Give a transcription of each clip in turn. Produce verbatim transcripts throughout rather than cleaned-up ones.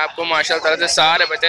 आपको माशाल्लाह से सारे बच्चे।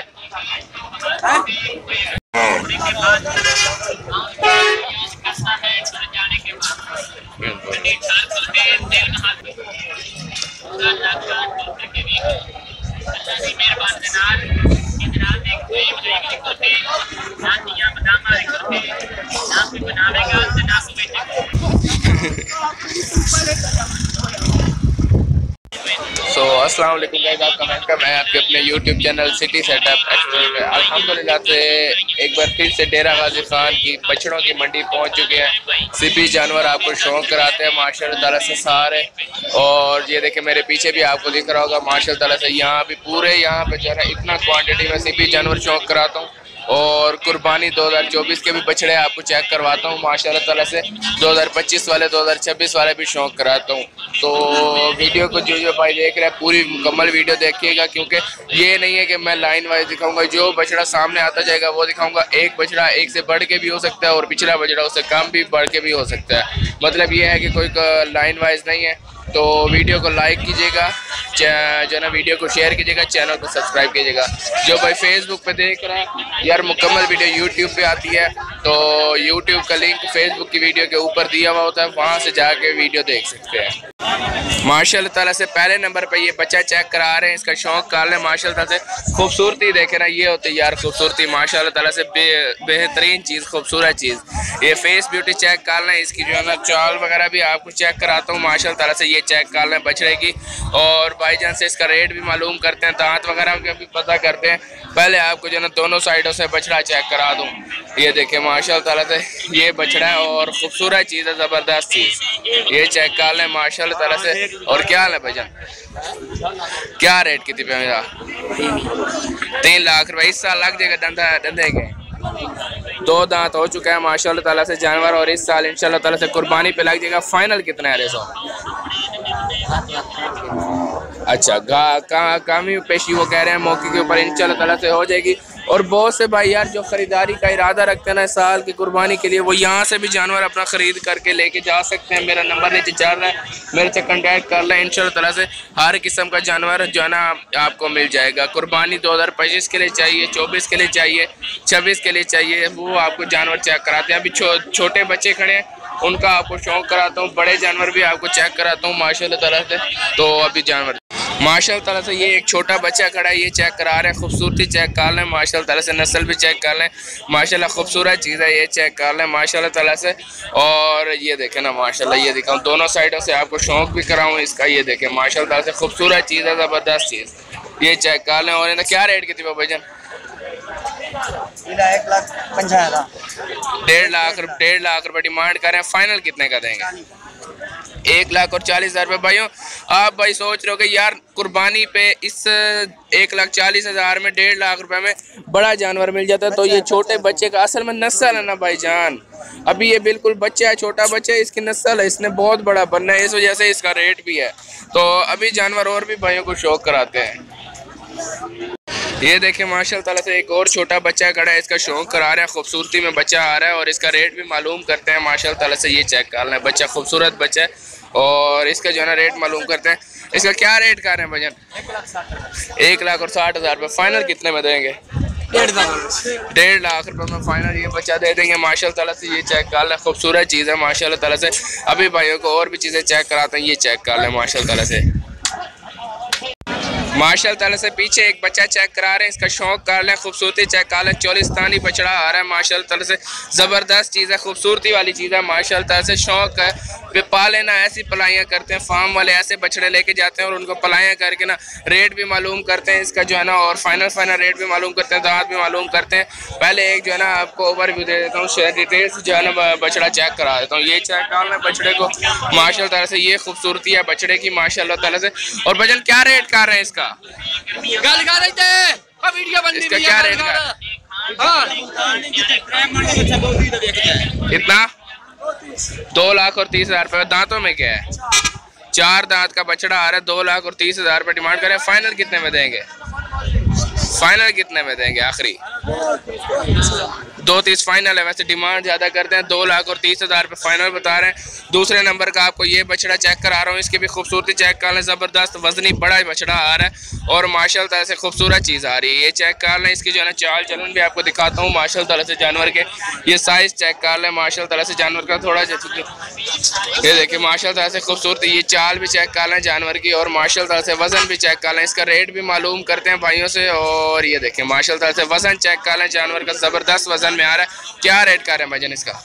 सो अस्सलाम वालेकुम गाइस, आपका वेलकम है आपके अपने YouTube channel city setup explorer में। अल्हम्दुलिल्लाह से एक बार फिर से डेरा गाजी खान की बछड़ों की मंडी पहुंच चुके हैं। सिपी जानवर आपको शौक कराते हैं माशाअल्लाह ताला से सारे। और ये देखें मेरे पीछे भी आपको दिख रहा होगा माशाअल्लाह ताला से, यहाँ भी पूरे यहाँ पे जो है इतना क्वान्टिटी में सिपी जानवर शौक कराता हूँ। और कुर्बानी दो हज़ार चौबीस के भी बछड़े आपको चेक करवाता हूँ माशाअल्लाह ताला से। दो हज़ार पच्चीस वाले, दो हज़ार छब्बीस वाले भी शौक कराता हूँ। तो वीडियो को जो जो भाई देख रहे हैं पूरी मुकम्मल वीडियो देखिएगा, क्योंकि ये नहीं है कि मैं लाइन वाइज दिखाऊंगा। जो बछड़ा सामने आता जाएगा वो दिखाऊंगा। एक बछड़ा एक से बढ़ के भी हो सकता है और पिछला बछड़ा उससे कम भी बढ़ के भी हो सकता है। मतलब ये है कि कोई लाइन वाइज नहीं है। तो वीडियो को लाइक कीजिएगा, जो ना वीडियो को शेयर कीजिएगा, चैनल को सब्सक्राइब कीजिएगा। जो भाई फेसबुक पे देख रहा है यार, मुकम्मल वीडियो यूट्यूब पे आती है, तो यूट्यूब का लिंक फेसबुक की वीडियो के ऊपर दिया हुआ होता है, वहाँ से जाके वीडियो देख सकते हैं। माशाल्लाह ताला से पहले नंबर पे ये बच्चा चेक करा रहे हैं। इसका शौक काल है माशाल्लाह ताला से। खूबसूरती देखे ना, ये होती है यार खूबसूरती माशाल्लाह ताला से, बे, बेहतरीन चीज़, खूबसूरत चीज़। ये फेस ब्यूटी चेक काल है। इसकी जो है ना चाल वगैरह भी आपको चेक कराता हूँ माशाल्लाह ताला से। ये चेक काल है बछड़े की। और भाईजान से इसका रेट भी मालूम करते हैं, दांत वगैरह का भी पता करते हैं। पहले आपको जो है ना दोनों साइडों से बछड़ा चेक करा दूँ। ये देखे माशाल्लाह ताला से ये बछड़ा है और खूबसूरत चीज़ है, ज़बरदस्त चीज़। ये चेक काल है माशाल्लाह ताला से। और क्या हाल है भाईजान, क्या रेट कितनी पे मेरा? तीन लाख रुपए। इस साल लग जाएगा डंडा डंडे के। दो दांत हो चुका है माशाल्लाह ताला से जानवर, और इस साल इंशाल्लाह ताला से कुर्बानी पे लग जाएगा। फाइनल कितना है रेसो? अच्छा, कामी पेशी वो कह रहे हैं मौके के ऊपर इंशाल्लाह ताला से हो जाएगी। और बहुत से भाई यार जो ख़रीदारी का इरादा रखते हैं ना साल की कुर्बानी के लिए, वो यहाँ से भी जानवर अपना ख़रीद करके लेके जा सकते हैं। मेरा नंबर नीचे चल रहा है, मेरे से कांटेक्ट कर लें। इंशाल्लाह ताला से हर किस्म का जानवर जो है ना आपको मिल जाएगा। कुर्बानी दो हज़ार पच्चीस के लिए चाहिए, चौबीस के लिए चाहिए, छब्बीस के लिए चाहिए, वो आपको जानवर चेक कराते हैं। अभी छो, छोटे बच्चे खड़े हैं, उनका आपको शौक कराता हूँ। बड़े जानवर भी आपको चेक कराता हूँ माशाल्लाह ताला से। तो अभी जानवर माशाल्लाह ताला से ये एक छोटा बच्चा खड़ा है, ये चेक करा रहे हैं। खूबसूरती चेक कर लें माशाल्लाह ताला से, नस्ल भी चेक कर लें माशाल्लाह, खूबसूरत चीज़ है। ये चेक कर लें माशाल्लाह ताला से। और ये देखें ना माशाल्लाह, ये दिखाऊँ दोनों साइडों से आपको शौक भी कराऊँ इसका। ये देखें माशाल्लाह ताला से खूबसूरत चीज़ है, ज़बरदस्त चीज़। ये चेक कर लें। और इनका क्या रेट कितनी भाईजान? एक लाख पंचायत डेढ़ लाख डेढ़ लाख रुपये डिमांड कर रहे हैं। फाइनल कितने का देंगे? एक लाख और चालीस हज़ार रुपये। भाइयों आप भाई सोच रहे हो कि यार कुर्बानी पे इस एक लाख चालीस हज़ार में डेढ़ लाख रुपए में बड़ा जानवर मिल जाता है। तो ये छोटे बच्चे का असल में नस्ल है ना भाईजान, अभी ये बिल्कुल बच्चा है, छोटा बच्चा है, इसकी नस्ल है, इसने बहुत बड़ा बनना है, इस वजह से इसका रेट भी है। तो अभी जानवर और भी भाइयों को शौक कराते हैं। ये देखें माशाल्लाह ताला से एक और छोटा बच्चा खड़ा है, इसका शौक करा रहे हैं। खूबसूरती में बच्चा आ रहा है और इसका रेट भी मालूम करते हैं माशाल्लाह ताला से। ये चेक कर लें, बच्चा खूबसूरत बच्चा है और इसका जो है ना रेट मालूम करते हैं। इसका क्या रेट कर रहे हैं भजन? एक लाख और साठ हज़ार रुपये। फाइनल कितने में देंगे? डेढ़ लाख रुपए में फाइनल ये बच्चा दे देंगे माशाल्लाह ताला से। ये चेक कर लें, खूबसूरत चीज़ है माशाल्लाह ताला से। अभी भाइयों को और भी चीज़ें चेक कराते हैं, ये चेक कर लें माशाल्लाह ताला से। माशाल्लाह ताला से पीछे एक बच्चा चेक करा रहे हैं, इसका शौक कर लें, खूबसूरती चेक कर लें। चोलिस्तानी बछड़ा आ रहा है माशाल्लाह ताला से, ज़बरदस्त चीज़ है, खूबसूरती वाली चीज़ है माशाल्लाह ताला से। शौक है वे पा लेना, ऐसी पलाइयाँ करते हैं फार्म वाले, ऐसे बछड़े लेके जाते हैं और उनको पलाइयाँ करके ना रेट भी मालूम करते हैं इसका जो है ना, और फाइनल फाइनल रेट भी मालूम करते हैं, दाँत भी मालूम करते हैं। पहले एक जो है ना आपको ओवरव्यू दे देता हूँ, डिटेल से जो है ना बछड़ा चेक करा देता हूँ। ये चेक कर लें बछड़े को माशाल्लाह ताला से, ये खूबसूरती है बछड़े की माशाल्लाह ताला से। और भजन क्या रेट कर रहे हैं इसका? गल कर रहे थे वीडियो बन इसका क्या रेट का? कितना? दो लाख और तीस हजार रुपये। दांतों में क्या है? चार दांत का बछड़ा आ रहा है, दो लाख और तीस हजार रुपये डिमांड करें। फाइनल कितने में देंगे? फाइनल कितने में देंगे आखिरी? दो तीस फाइनल है। वैसे डिमांड ज़्यादा करते हैं, दो लाख और तीस हज़ार रुपये फाइनल बता रहे हैं। दूसरे नंबर का आपको ये बछड़ा चेक करा रहा हूँ, इसकी भी खूबसूरती चेक कर लें। ज़बरदस्त वजनी बड़ा बछड़ा आ रहा है और माशाल्लाह से खूबसूरत चीज़ आ रही है। ये चेक कर लें, इसकी जो है ना चाल चलन भी आपको दिखाता हूँ माशाल्लाह से जानवर के। ये साइज़ चेक कर लें माशाल्लाह से जानवर का थोड़ा जैसे ये देखिए माशाल्लाह से खूबसूरती। ये चाल भी चेक कर लें जानवर की और माशाल्लाह से वज़न भी चेक कर लें। इसका रेट भी मालूम करते हैं भाइयों से। और ये देखिए माशाल्लाह से वज़न चेक कर लें जानवर का, ज़बरदस्त वज़न में आ रहा है। क्या रेट कर रहे हैं भाईजान इसका?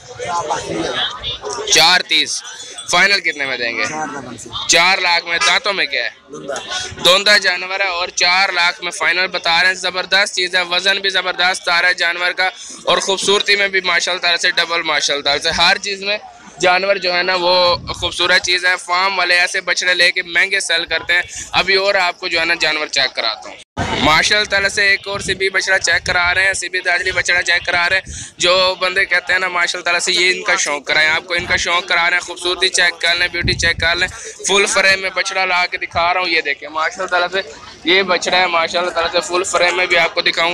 चार तीस फाइनल कितने में देंगे? चार लाख में। दांतों में क्या है? दोंदा जानवर है और चार लाख में फाइनल बता रहे हैं। ज़बरदस्त चीज़ है, वज़न भी ज़बरदस्त आ रहा है जानवर का और ख़ूबसूरती में भी माशाल्लाह से डबल माशाल्लाह से हर चीज़ में जानवर जो है ना वो खूबसूरत चीज़ है। फार्म वाले ऐसे बछड़े लेके महंगे सेल करते हैं। अभी और आपको जो है ना जानवर चेक कराता हूँ माशाल्लाह से। एक और सिबी बछड़ा चेक करा रहे हैं, सिबी दादरी बछड़ा चेक करा रहे हैं। जो बंदे कहते हैं ना माशाल्लाह से ये इनका शौक कराएं, आपको इनका शौक करा रहे हैं। खूबसूरती चेक कर लें, ब्यूटी चेक कर लें। फुल फ्रेम में बछड़ा ला के दिखा रहा हूँ। ये देखें माशाल्लाह से ये बछड़ा है माशाल्लाह से फुल फ्रेम में भी आपको दिखाऊँ।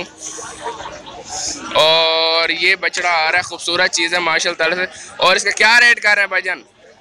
और ये बछड़ा आ रहा है, खूबसूरत चीज़ है माशाल्लाह से। और इसका क्या रेट कर रहे हैं भाईजान?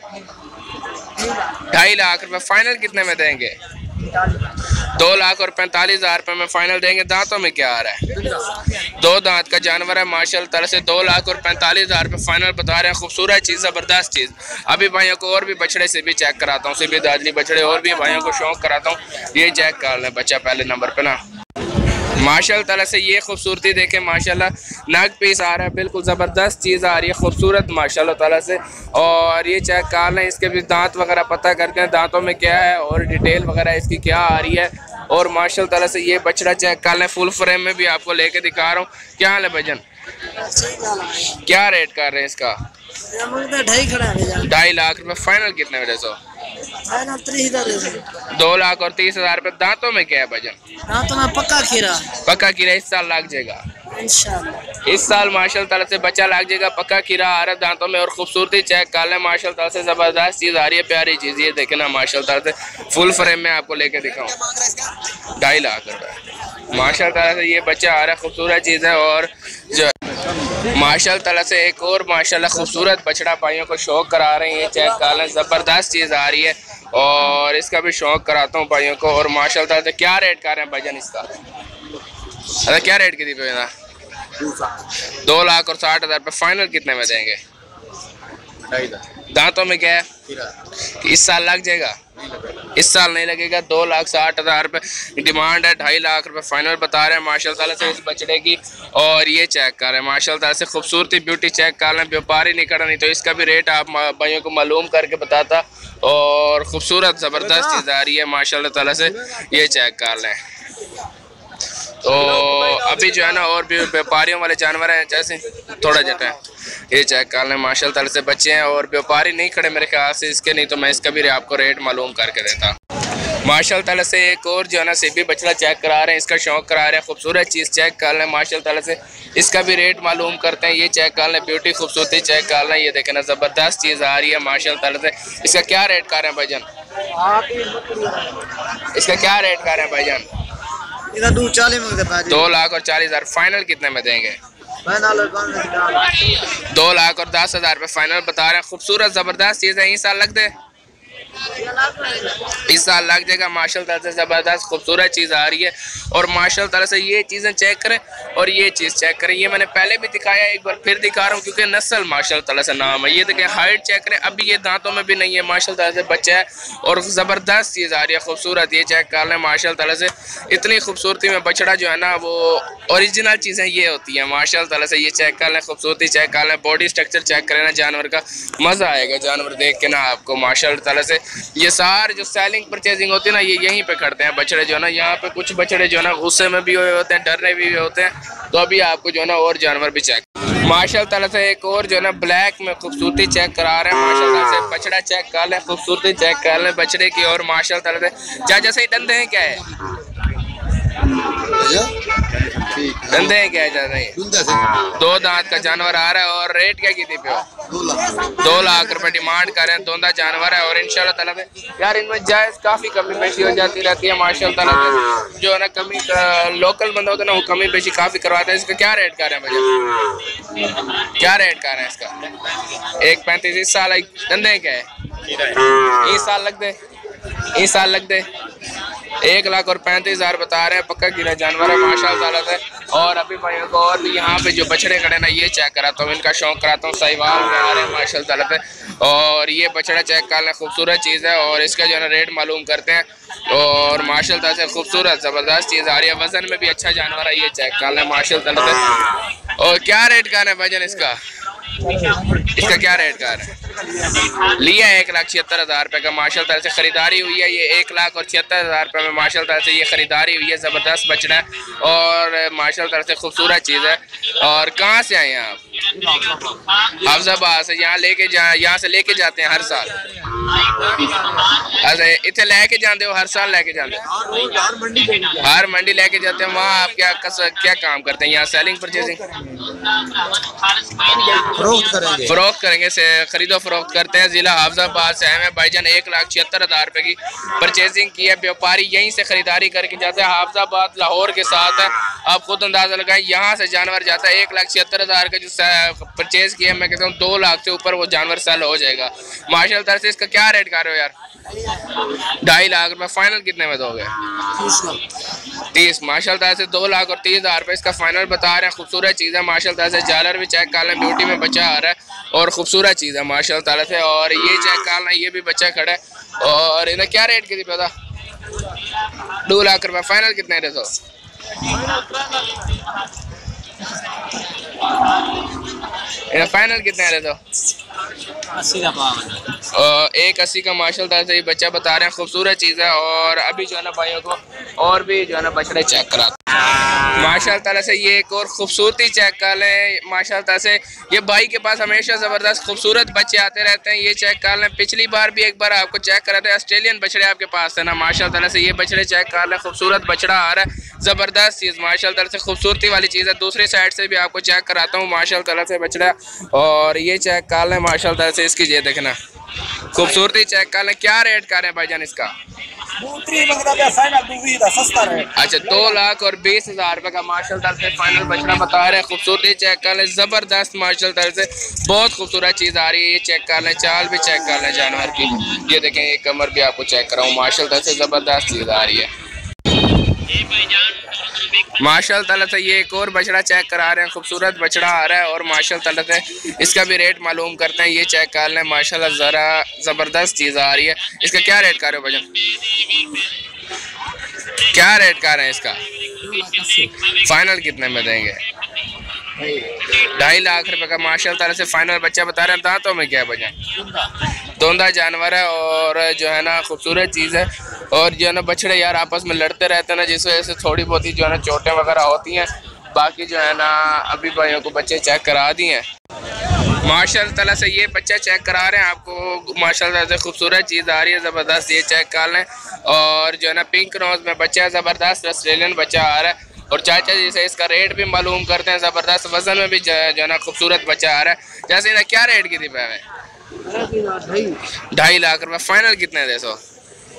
ढाई लाख रुपए फाइनल कितने में देंगे? दो लाख और पैंतालीस हज़ार रुपये में फाइनल देंगे। दांतों में क्या आ रहा है? दो दांत का जानवर है माशाल्लाह से। दो लाख और पैंतालीस हज़ार रुपये फाइनल बता रहे हैं। खूबसूरत चीज़, ज़बरदस्त चीज़। अभी भाइयों को और भी बछड़े से भी चेक कराता हूँ, से भी दादरी बछड़े और भी भाइयों को शौक कराता हूँ। ये चेक कर लें बच्चा पहले नंबर पे ना माशाल्लाह से। ये खूबसूरती देखें माशाल्लाह, नाग पीस आ रहा है, बिल्कुल ज़बरदस्त चीज़ आ रही है, खूबसूरत माशाल्लाह ताला से। और ये चेक कर लें, इसके भी दांत वगैरह पता करते हैं दांतों में क्या है और डिटेल वगैरह इसकी क्या आ रही है। और माशाल्लाह ताला से ये बछड़ा चेक कर लें, फुल फ्रेम में भी आपको लेके दिखा रहा हूँ। क्या हाल है भजन? क्या रेट कर रहे हैं इसका? ढाई लाख रुपये फाइनल कितने में? सौ दो लाख और तीस हज़ार रुपये। दांतों में क्या है भजन? दांतों में पक्का खीरा। पक्का खीरा इस साल लग जाएगा इंशाल्लाह। इस साल माशाल्लाह से बच्चा लग जाएगा, पक्का खीरा आ रहा है दांतों में। और खूबसूरती चेक कर लें माशाल्लाह से, ज़बरदस्त चीज़ आ रही है, प्यारी चीज़। ये देखे ना माशाल्लाह से फुल फ्रेम में आपको लेके दिखाऊँ। ढाई लाख रुपये माशाल्लाह से ये बच्चा आ रहा है, खूबसूरत चीज़ है। और जो माशाल्लाह से एक और माशाल्लाह खूबसूरत बछड़ा भाइयों को शौक करा रहे हैं। ये चेक कर लें, ज़बरदस्त चीज़ आ रही है और इसका भी शौक कराता हूँ भाइयों को। और माशाल्लाह से क्या रेट कर रहे हैं भाईजान इसका? अरे क्या रेट की थी भैया? दो लाख और साठ हज़ार रुपये फाइनल कितने में देंगे? दांतों में क्या है? इस साल लग जाएगा? इस साल नहीं लगेगा। दो लाख साठ हज़ार रुपये डिमांड है, ढाई लाख रुपये फाइनल बता रहे हैं माशाल्लाह से इस बछड़े की। और ये चेक कर रहे हैं माशाल्लाह से खूबसूरती, ब्यूटी चेक कर लें। व्यापारी नहीं कर रहा, नहीं तो इसका भी रेट आप भाइयों को मालूम करके बताता। और खूबसूरत ज़बरदस्त चीज़ आ रही है माशाल्लाह ताला से, ये चेक कर लें। तो अभी जो है ना और भी व्यापारियों वाले जानवर हैं, जैसे थोड़ा जटा है, ये चेक कर लें माशाल्लाह से बच्चे हैं। और व्यापारी नहीं खड़े मेरे ख्याल से इसके, नहीं तो मैं इसका भी आपको रेट मालूम करके देता माशाल्लाह से। एक और जो है ना सिबी बछड़ा चेक करा रहे हैं, इसका शौक करा रहे हैं। खूबसूरत चीज़ चेक कर लें माशाल्लाह से, इसका भी रेट मालूम करते हैं। ये चेक कर लें, ब्यूटी खूबसूरती चेक कर लें। ये देखें ना ज़बरदस्त चीज़ आ रही है माशाल्लाह से। इसका क्या रेट कर रहे हैं भाईजान? इसका क्या रेट कर रहे हैं भाईजान? दो लाख और चालीस हज़ार फाइनल कितने में देंगे? दो लाख और दस हज़ार रुपये फाइनल बता रहे हैं। खूबसूरत ज़बरदस्त चीज़ है। इस साल लग दे इस साल लग जाएगा माशाल्लाह से। ज़बरदस्त खूबसूरत चीज़ आ रही है। और माशाल्लाह से ये चीज़ें चेक करें और ये चीज़ चेक करें। ये मैंने पहले भी दिखाया, एक बार फिर दिखा रहा हूँ क्योंकि नस्ल माशाल्लाह से नाम है। ये देखें हाइट चेक करें, अभी ये दांतों में भी नहीं है माशाल्लाह से बच्चा है। और ज़बरदस्त चीज़ आ रही है, खूबसूरत। ये चेक कर लें माशाल्लाह से। इतनी खूबसूरती में बछड़ा जो है ना वो ओरिजिनल चीज़ें ये होती हैं माशाल्लाह से। ये चेक कर लें, खूबसूरती चेक कर लें, बॉडी स्ट्रक्चर चेक करें ना जानवर का, मज़ा आएगा जानवर देख के ना आपको माशाल्लाह से। ये सारे जो सेलिंग परचेजिंग होती है ना, ये यहीं पे करते हैं बछड़े जो है ना। यहाँ पे कुछ बछड़े जो है ना गुस्से में भी हुए होते हैं, डरने भी होते हैं। तो अभी आपको जो है ना और जानवर भी चेक माशाल्लाह से एक और जो है ना ब्लैक में खूबसूरती चेक करा रहे हैं माशाल्लाह से। बछड़ा चेक कर लें, खूबसूरती चेक कर लें बछड़े की। और माशाल्लाह से चाचा सही डंडे हैं क्या है? डंडे हैं क्या है? दो दांत का जानवर आ रहा है। और रेट क्या की थी पे? दो लाख रुपए डिमांड कर रहे हैं। दोनों जानवर है और इंशाल्लाह ताला से यार इनमें जायज़ काफ़ी कमी पेशी हो जाती रहती है माशाल्लाह ताला से। जो है ना कमी लोकल बंदा होता है ना वो कमी पेशी काफ़ी करवाते हैं। इसका क्या रेट कर रहे हैं भैया, क्या रेट कर रहे हैं इसका? एक पैंतीस। इस साल धंधे क्या है? इस साल लग दे, इस साल लग दे एक लाख और पैंतीस हज़ार बता रहे हैं। पक्का गिरा जानवर है माशाल्लाह से। और अभी भाइयों को और भी यहाँ पे जो बछड़े खड़े ना ये चेक कराता हूँ, इनका शौक कराता हूँ। साहिवाल में आ रहे हैं माशाल्लाह से। और ये बछड़ा चेक कर लें, खूबसूरत चीज़ है और इसका जो है ना रेट मालूम करते हैं। और माशाल्लाह से खूबसूरत ज़बरदस्त चीज़ आ रही है, वजन में भी अच्छा जानवर है। ये चेक कर लें माशाल्लाह से। और क्या रेट का है वजन इसका? इसका क्या रेट का है? लिया है एक लाख छिहत्तर हज़ार रुपये का माशाल्लाह से खरीदारी हुई है। ये एक लाख और छिहत्तर हज़ार रुपये में माशाल्लाह से ये खरीदारी हुई है। ज़बरदस्त बछड़ा है और माशाल्लाह से खूबसूरत चीज़ है। और कहाँ से आए हैं आप? हाफिजाबाद से। यहाँ लेके जा यहाँ से लेके जाते हैं हर साल? अच्छा इतने लेके जाते हो? हर साल लेके जाते हैं? हर मंडी लेके जाते हैं। वहाँ आप क्या कस, क्या काम करते हैं? यहाँ सेलिंग परचेजिंग फरोख्त करेंगे, फरोख्त करेंगे से खरीदो फरोख्त करते हैं। जिला हाफिजाबाद से आए हैं भाईजान। एक लाख छिहत्तर हज़ार रुपये की परचेजिंग की है। व्यापारी यहीं से खरीदारी करके जाते हैं। हाफिजाबाद लाहौर के साथ है, आप खुद अंदाजा लगाएं। यहाँ से जानवर जाता है। एक लाख छिहत्तर हज़ार का जो परचेज किया मैं कहता हूँ दो लाख से ऊपर वो जानवर सेल हो जाएगा माशाल्लाह से। इसका क्या रेट कर रहे हो यार? ढाई लाख रुपये। फाइनल कितने में दोगे? तीस। माशाल्लाह से दो लाख और तीस हज़ार रुपये इसका फाइनल बता रहे हैं। खूबसूरत चीज़ है माशाल्लाह से। जालर भी चेक कर लें, ब्यूटी में बच्चा आ रहा है और खूबसूरत चीज़ है माशाल्लाह से। और ये चेक कर लें, ये भी बच्चा खड़ा है। और इन्हें क्या रेट की थी पता? दो लाख रुपये। फाइनल कितने दे दो? फाइनल कितने दे दो? अस्सी का पाव। एक अस्सी का माशाल्लाह से ये बच्चा बता रहे हैं। खूबसूरत चीज़ है। और अभी जो है ना भाइयों को और भी जो है ना बछड़े चेक करा माशाल्लाह से। ये एक और खूबसूरती चेक कर लें माशाल्लाह से। ये भाई के पास हमेशा ज़बरदस्त खूबसूरत बच्चे आते रहते हैं। ये चेक कर लें, पिछली बार भी एक बार आपको चेक करा था। ऑस्ट्रेलियन बछड़े आपके पास है ना माशाल्लाह से। ये बछड़े चेक कर लें, खूबसूरत बछड़ा आ रहा है। ज़बरदस्त चीज़ माशाल्लाह से, खूबसूरती वाली चीज़ है। दूसरी साइड से भी आपको चेक कराता हूँ माशाल्लाह से बछड़ा। और ये चेक कर लें माशाल्लाह से। इसकी ये देखना खूबसूरती चेक कर लें। क्या रेट कर रहे हैं भाईजान इसका? अच्छा दो लाख और बीस हज़ार रुपये का माशाल्लाह से फाइनल बछड़ा बता रहे हैं। खूबसूरती चेक कर लें, ज़बरदस्त माशाल्लाह से बहुत खूबसूरत चीज़ आ रही है। ये चेक कर लें, चाल भी चेक कर लें जानवर की। ये देखें ये कमर भी आपको चेक कराऊँ माशाल्लाह से। ज़बरदस्त चीज़ आ रही है माशाल्लाह से। ये एक और बछड़ा चेक करा रहे हैं। खूबसूरत बछड़ा आ रहा है और माशाल्लाह से इसका भी रेट मालूम करते हैं। ये चेक कर लें माशाल्लाह, ज़रा ज़बरदस्त चीज़ आ रही है। इसका क्या रेट कर रहे हो भजन? क्या रेट कर रहे हैं इसका? फाइनल कितने में देंगे? ढाई लाख रुपए का माशाल्लाह से फाइनल बच्चा बता रहे हैं। दांतों में क्या है भजन? दोंदा जानवर है और जो है ना खूबसूरत चीज़ है। और जो है ना बछड़े यार आपस में लड़ते रहते हैं ना, जिस वजह से थोड़ी बहुत ही जो है ना चोटें वगैरह होती हैं। बाकी जो है ना अभी भाइयों को बच्चे चेक करा दिए हैं माशाल्लाह से। ये बच्चा चेक करा रहे हैं आपको माशाल्लाह से। खूबसूरत चीज़ आ रही है ज़बरदस्त। ये चेक कर लें। और जो है ना पिंक नोज में बच्चा है, ज़बरदस्त ऑस्ट्रेलियन बच्चा आ रहा है। और चाचा जी से इसका रेट भी मालूम करते हैं। ज़बरदस्त वजन में भी जो है ना खूबसूरत बच्चा आ रहा है। जैसे ना क्या रेट की थी पैवे? ढाई लाख रुपये। फाइनल कितने दे सो?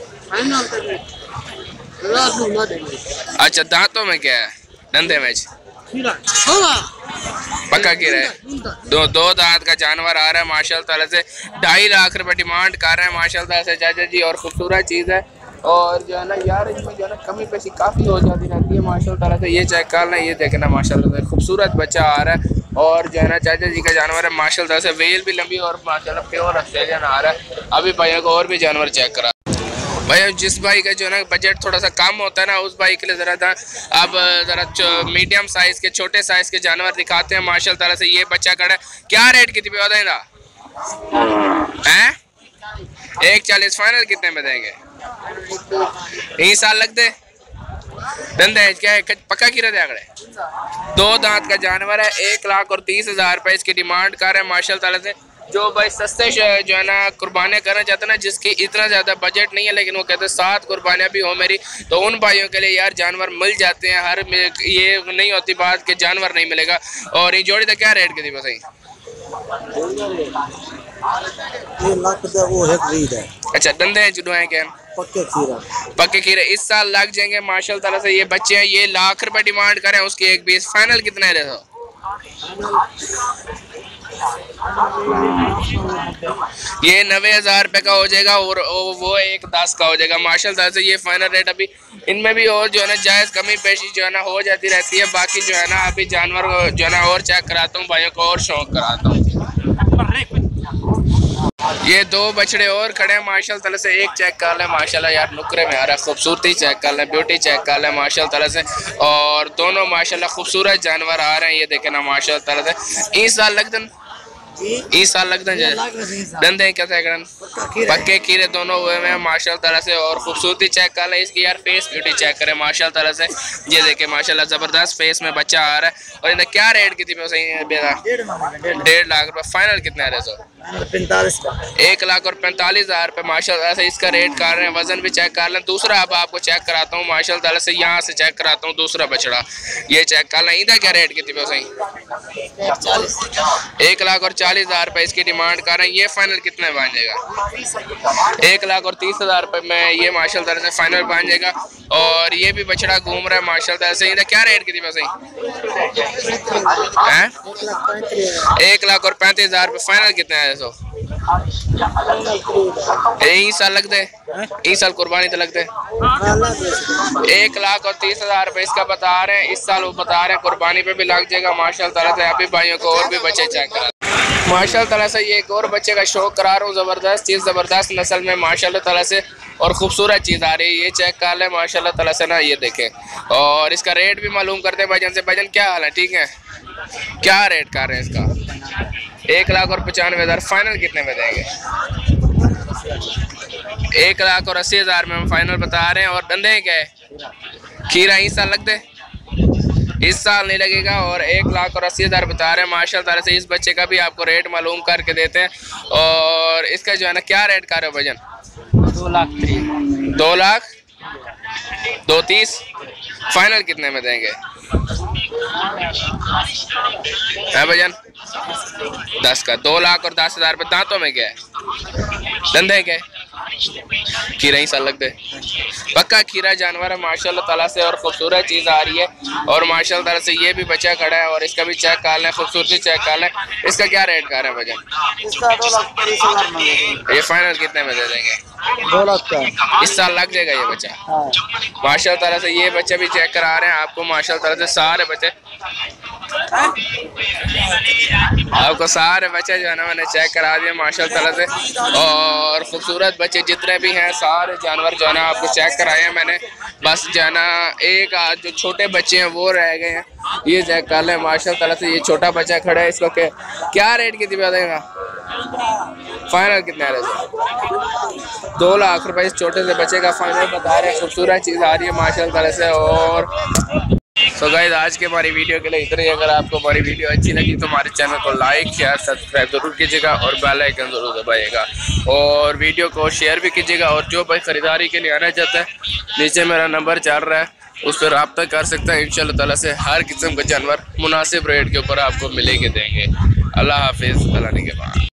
अच्छा दांतों में क्या है? धंधे में पक्का की रहे दो दो दांत का जानवर आ रहा है माशाल्लाह से। ढाई लाख रुपए डिमांड कर रहे हैं माशाल्लाह से चाचा जी। और खूबसूरत चीज़ है। और जो है ना यार इसमें जो है ना कमी पेशी काफ़ी हो जाती रहती है माशाल्लाह से। ये चेक कर लें, ये देखना माशाल्लाह से खूबसूरत बच्चा आ रहा है। और जो है ना चाचा जी का जानवर है माशाल्लाह से। वेल भी लंबी और माशाल्लाह प्योर ऑस्ट्रेलियन आ रहा है। अभी भैया को और भी जानवर चेक करा भैया। जिस भाई का जो है ना बजट थोड़ा सा कम होता है ना, उस भाई के लिए ज़रा था अब ज़रा मीडियम साइज़ के छोटे साइज़ के जानवर दिखाते हैं माशाल्लाह से। ये बच्चा खड़ा है। क्या रेट की थी बताइए? हैं एक चालीस। फाइनल कितने में देंगे? यही साल लग दे धंधे क्या है? पक्का की रहते आंकड़े। दो दांत का जानवर है। एक लाख और तीस हज़ार रुपये इसकी डिमांड कर रहे हैं माशाल्लाह से। जो भाई सस्ते जो है ना कुर्बानियाँ करना चाहते हैं ना, जिसकी इतना ज़्यादा बजट नहीं है लेकिन वो कहते हैं सात कुर्बानियाँ भी हो मेरी, तो उन भाइयों के लिए यार जानवर मिल जाते हैं। हर ये नहीं होती बात कि जानवर नहीं मिलेगा। और ये जोड़ी तो क्या रेट की थी बताइए? ये लाख दे वो है खरीद है। अच्छा दंदे हैं जुड़े हैं क्या? पक्के खीरा पक्के खीरे इस साल लग जाएंगे माशाल्लाह ताला से। ये बच्चे हैं, ये लाख रुपए डिमांड करें उसकी एक बीस, फाइनल कितना है देखो? ये नब्बे हजार रुपए का हो जाएगा और वो एक दस का हो जाएगा माशाल्लाह से। ये फाइनल रेट अभी इनमें भी और जो है ना जायज़ कमी पेशी जो है ना हो जाती रहती है। बाकी जो है ना अभी जानवर को जो है ना और चेक कराता हूँ भाइयों को और शौक कराता हूँ। ये दो बछड़े और खड़े हैं माशाल्लाह ताला से। एक चेक कर लें माशाल्लाह यार, नुकरे में आ रहा है, खूबसूरती चेक कर लें, ब्यूटी चेक कर लें माशाल्लाह ताला से। और दोनों माशाल्लाह खूबसूरत जानवर आ रहे हैं, ये देखें ना माशाल्लाह ताला से। इस साल लगदन इस साल लगदन दंदे क्या करन पक्के खीरे दोनों हुए हैं माशाल्लाह ताला से। और खूबसूरती चेक कर लें इसकी यार, फेस ब्यूटी चेक करें माशाल्लाह ताला से। ये देखें माशाल्लाह जबरदस्त फेस में बच्चा आ रहा है। और इन्हें क्या रेट कितनी पे सही है? डेढ़ लाख रुपए फाइनल कितना है? पैंतालीस का एक लाख और पैंतालीस हजार रुपये माशाल्लाह से इसका रेट कर रहे हैं। वजन भी चेक कर लें। दूसरा अब आपको चेक कराता हूँ माशाल्लाह ताला से, यहाँ से चेक कराता हूँ दूसरा बछड़ा, ये चेक कर लें। इधर क्या रेट कितनी पे सही? एक लाख और चालीस हजार रुपये इसकी डिमांड कर रहे हैं। ये फाइनल कितने बन जाएगा? एक लाख और तीस हजार रुपये में ये माशाल्लाह ताला से फाइनल बन जाएगा। और ये भी बछड़ा घूम रहा है माशाल्लाह ताला से। इधर क्या रेट कितनी पे सही है? एक लाख और पैंतीस हजार रुपये फाइनल कितने है? यही साल लगते यही साल कुर्बानी तो लगते एक लाख और तीस हजार रुपये इसका बता रहे हैं। इस साल वो बता रहे हैं कुर्बानी पे भी लग जाएगा माशाल्लाह ताला से। अभी भाइयों को और भी बच्चे चेक करा माशाल्लाह ताला से। ये एक और बच्चे का शौक करा रहा हूँ, ज़बरदस्त चीज़, ज़बरदस्त नस्ल में माशाल्लाह ताला से और ख़ूबसूरत चीज़ आ रही है। ये चेक कर लें माशाल्लाह ताला से ना, ये देखें। और इसका रेट भी मालूम करते हैं भाईजान से। भाईजान क्या हाल है? ठीक है, क्या रेट कर रहे हैं इसका? एक लाख और पचानवे हज़ार फाइनल कितने में देंगे? एक लाख और अस्सी हज़ार में हम फाइनल बता रहे हैं। और धंधे क्या है? खीरा इस साल लगते इस साल नहीं लगेगा। और एक लाख और अस्सी हज़ार बता रहे हैं माशाल्लाह ताला से। इस बच्चे का भी आपको रेट मालूम करके देते हैं। और इसका जो है ना क्या रेट कर रहे हो भजन? दो लाख दो लाख दो तीस फाइनल कितने में देंगे? है भजन दस का। दो लाख और दस हजार रुपये। दांतों में क्या है? धंधे क्या है? खीरा ही साल लगते पक्का खीरा जानवर है माशाल्लाह ताला से। और खूबसूरत चीज़ आ रही है। और माशाल्लाह ताला से ये भी बच्चा खड़ा है। और इसका भी चेक कर लें, खूबसूरती चेक कर लें। इसका क्या रेट कर रहे हैं भजन? इसका दो लाख तीस हजार में। ये फाइनल कितने में दे देंगे? दो लाख का इस साल लग जाएगा ये बच्चा माशाल्लाह ताला से। ये बच्चे भी चेक करा रहे हैं आपको माशाल्लाह ताला से। सारे बच्चे आपको सारे बच्चे जो है ना मैंने चेक करा दिए माशाल्लाह ताला से। और खूबसूरत बच्चे जितने भी हैं सारे जानवर जो है ना आपको चेक कराए हैं मैंने। बस जो है ना एक आज जो छोटे बच्चे हैं वो रह गए हैं, ये चेक कर लें माशाल्लाह ताला से। ये छोटा बच्चा खड़ा है, इसको क्या क्या रेट कितनी बता देगा? फाइनल कितना है? दो लाख रुपए इस छोटे से बच्चे का फाइनल बता रहे हैं। खूबसूरत चीज़ आ रही है माशाल्लाह ताला से। और सो गाइस आज के हमारी वीडियो के लिए इतना ही। अगर आपको हमारी वीडियो अच्छी लगी तो हमारे चैनल को लाइक शेयर सब्सक्राइब ज़रूर कीजिएगा और बेल आइकन ज़रूर दबाइएगा। और वीडियो को शेयर भी कीजिएगा। और जो भाई ख़रीदारी के लिए आना चाहता है नीचे मेरा नंबर चल रहा है, उस पर रब्ता कर सकता है। इंशाल्लाह ताला से हर किस्म का जानवर मुनासिब रेट के ऊपर आपको मिलेंगे देंगे। अल्लाह हाफिज़। अल्लाह के बाद।